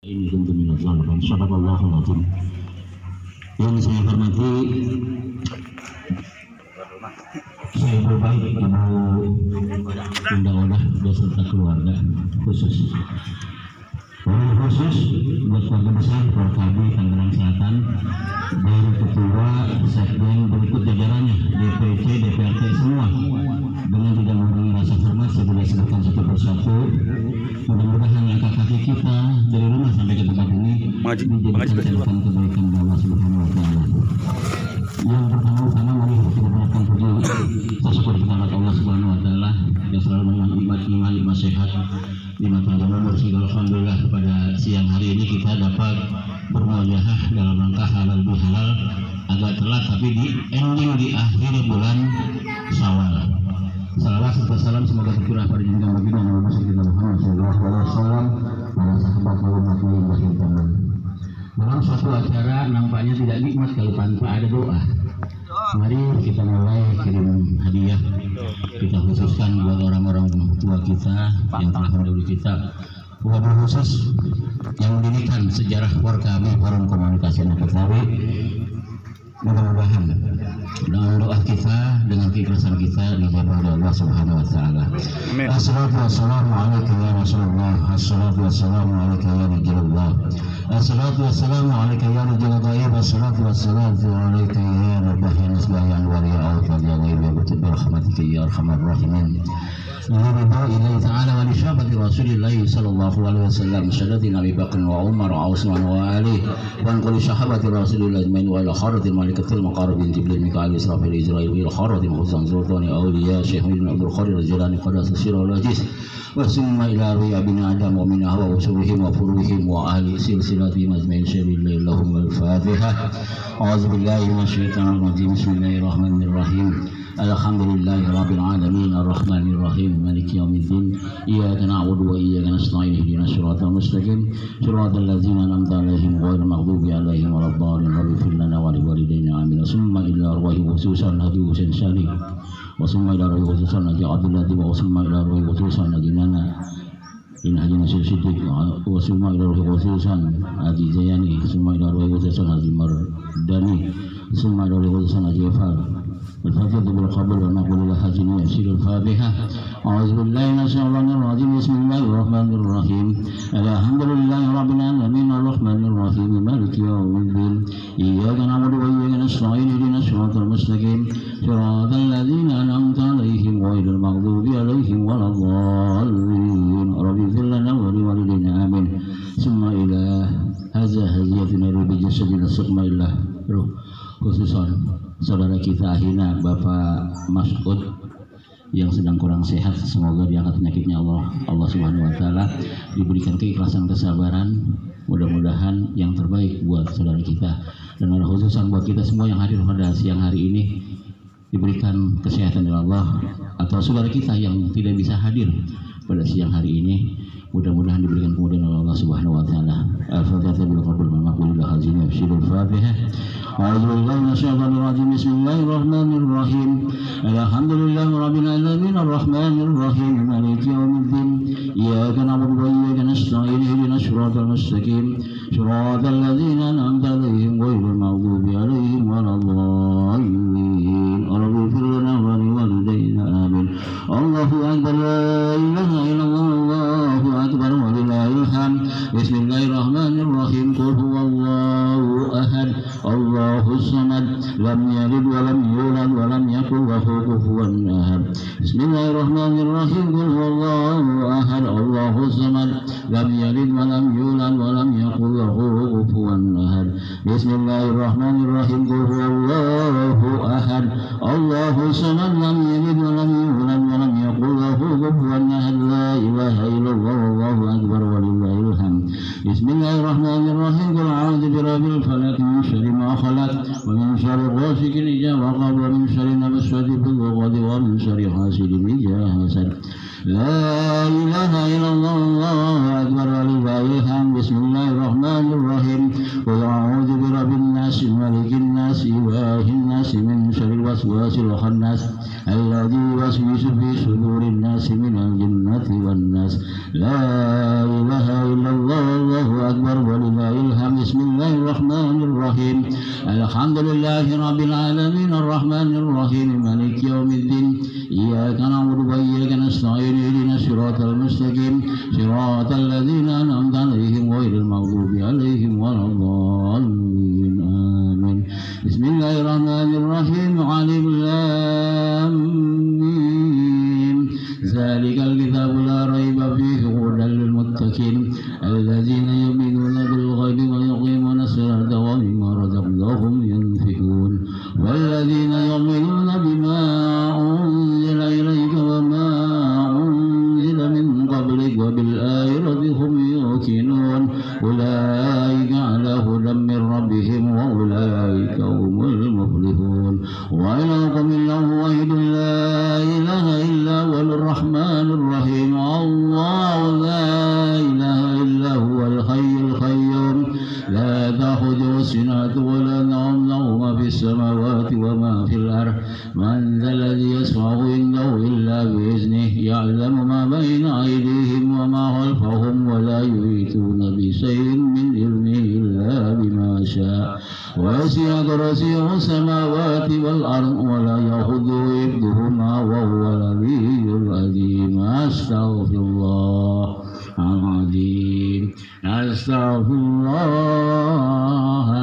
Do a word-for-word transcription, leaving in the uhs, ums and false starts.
Ini tentu minat zalimin. Sadaqallahul azim. Yang saya hormati saya berbaik Ibu Unda-Unda beserta keluarga khusus. Wabil khusus buat keluarga besar Forkabi Tangerang Selatan dari ketua sekjen berikut jajarannya D P C, D P R T semua dengan tidak mengurangi rasa hormat saya boleh sebutkan satu persatu. Mudah-mudahan langkah kaki kita dari rumah sampai ke tempat ini dijadikan catatan kebaikan Allah Subhanahu wa taala. Yang pertama-tama mari kita berikan puji syukur kepada Allah Subhanahu wa taala yang selalu menikmat iman lima sehat lima panjang umur sehingga alhamdulillah pada siang hari ini kita dapat bermuajahah dalam rangka halal bihalal agak telat tapi di ending di akhir bulan Syawal. Salawat serta salam semoga tercurah pada junjungan baginda Nabi Muhammad sallallahu alaihi wasallam, para sahabat umat yang berbahagia. Dalam suatu acara nampaknya tidak nikmat kalau tanpa ada doa. Mari kita mulai kirim hadiah. Kita khususkan buat orang-orang tua kita yang telah mendahului kita. Wabil khusus yang mendirikan sejarah Forkabi Forum Komunikasi Anak Betawi. Mudah-mudahan dengan doa kita, dengan keikhlasan kita dijabah oleh Allah Subhanahu wa taala. Assalatu wassalamu alayka ya Rasulullah. Assalatu wassalamu alayka ya Rasulullah. Assalatu wassalamu alayka ya Rasulullah. Assalatu wassalamu alayka ya Rabbahil Isbayan wa ya Awfad ya Ghaib ya Butib rahmatika ya Arhamar Rahimin. Lillahi ilahi ta'ala wa li syabati Rasulillahi sallallahu alaihi wasallam syadati Nabi Bakr wa Umar wa Usman wa Ali wa an kulli sahabati Rasulillahi ajmain wa ila kharatil malikatil maqarrabin Jibril Mikail Israfil Israil wa ila kharatil khuzan sultani awliya Syekh Ibn Abdul Qadir Al-Jilani qadas sirah al-ajiz wa summa ila riya bin Adam wa min ahwa usulihim wa furuhim wa ahli silsilati majmain syarillahi lahum al-Fatihah. A'udzu billahi minasyaitonir rajim. Bismillahirrahmanirrahim. Alhamdulillahi rabbil alamin arrahmanir rahim maliki yaumiddin iyyaka na'budu wa iyyaka nasta'in ihdinas siratal mustaqim siratal ladzina an'amta 'alaihim ghairil maghdubi 'alaihim waladdallin rabbi fir lana wa liwalidayna amin. Summa ila arwahi khususan hadi Husain Salih wa summa ila arwahi khususan hadi Abdul Latif wa summa ila arwahi khususan hadi Nana in Haji Nasir Siddiq wa summa ila arwahi khususan hadi Zayani summa ila arwahi khususan hadi Mardani summa ila arwahi khususan hadi Efal. الفاتحة بالقبول ونقول الحزين يسير الفاتحة. أعوذ بالله من الشيطان الرجيم. بسم الله الرحمن الرحيم. الحمد لله رب العالمين الرحمن الرحيم مالك يوم الدين إياك نعبد وإياك نستعين اهدنا الصراط المستقيم صراط الذين أنعمت عليهم غير المغضوب عليهم ولا الضالين رب اغفر لنا ولوالدينا آمين. ثم إلى هذا هديتنا بجسدنا ثم إلى روح khususan saudara kita Ahina Bapak Mas'ud yang sedang kurang sehat, semoga diangkat penyakitnya Allah Allah Subhanahu wa taala, diberikan keikhlasan kesabaran, mudah-mudahan yang terbaik buat saudara kita dan ada khususan buat kita semua yang hadir pada siang hari ini diberikan kesehatan dari Allah, atau saudara kita yang tidak bisa hadir pada siang hari ini mudah-mudahan diberikan kemudahan oleh Allah Subhanahu wa taala. Al-Fatihah bil qabul maqbul hazin yafshirul Fatihah. A'udzu billahi minasyaitonir rajim. Bismillahirrahmanirrahim. Alhamdulillahi rabbil alamin arrahmanir rahim maliki yaumiddin iyyaka na'budu wa iyyaka nasta'in ihdinas siratal mustaqim siratal ladzina an'amta 'alaihim ghairil maghdubi 'alaihim waladdallin. Rabbi ighfir lana wa liwalidayna amin. Allahu akbar, la ilaha illallah, Allahu akbar walillahil hamd. Bismillahirrahmanirrahim. Qul huwallahu ahad, Allahus samad, lam yalid wa lam yulad wa lam yakul lahu kufuwan ahad. Bismillahirrahmanirrahim. Qul huwallahu ahad, Allahus samad, lam yalid wa lam yulad wa lam yakul lahu kufuwan ahad. Bismillahirrahmanirrahim. Qul huwallahu ahad, Allahus samad, lam yalid wa lam yulad wa lam yakul lahu kufuwan ahad. La ilaha illallah, Allahu akbar walillahil hamd. Bismillahirrahmanirrahim. Qul a'udzu birabbil falaq min syarri ma khalaq wa min syarri ghasiqin idza waqab wa min syarri nafasati fil 'uqad wa min syarri hasidin idza hasad. La ilaha illallah, Allahu akbar walillahil hamd. Bismillahirrahmanirrahim. Qul a'udzu birabbin nas malikin nas ilahin nas min syarril waswasil khannas alladzi yuwaswisu fi sudurin nas minal jinnati wan nas. La ilaha illallah, Allahu akbar الرحمن الرحيم الحمد لله رب العالمين الرحمن الرحيم مالك يوم الدين إياك نعبد وإياك نستعين اهدنا الصراط المستقيم صراط الذين أنعمت عليهم غير المغضوب عليهم ولا الضالين آمين بسم الله الرحمن الرحيم علم لام ميم ذلك الكتاب لا ريب فيه هدى للمتقين الذين يؤمنون بالغيب ويقيمون الصلاة ومما رزقناهم ينفقون والذين يؤمنون بما أنزل إليك وما أنزل من قبلك وبالآخرة هم يوقنون أولئك على هدى من ربهم وأولئك هم المفلحون وإلهكم إله واحد لا إله إلا هو الرحمن الرحيم الله لا إله إلا هو الحي القيوم لا تأخذه سنة ولا نوم له ما في السماوات وما في الأرض من ذا الذي يشفع عنده إلا بإذنه يعلم ما بين أيديهم وما خلفهم ولا يحيطون بشيء من علمه إلا بما شاء وسع كرسيه السماوات والأرض ولا يؤوده حفظهما وهو العلي العظيم أستغفر الله العظيم أستغفر الله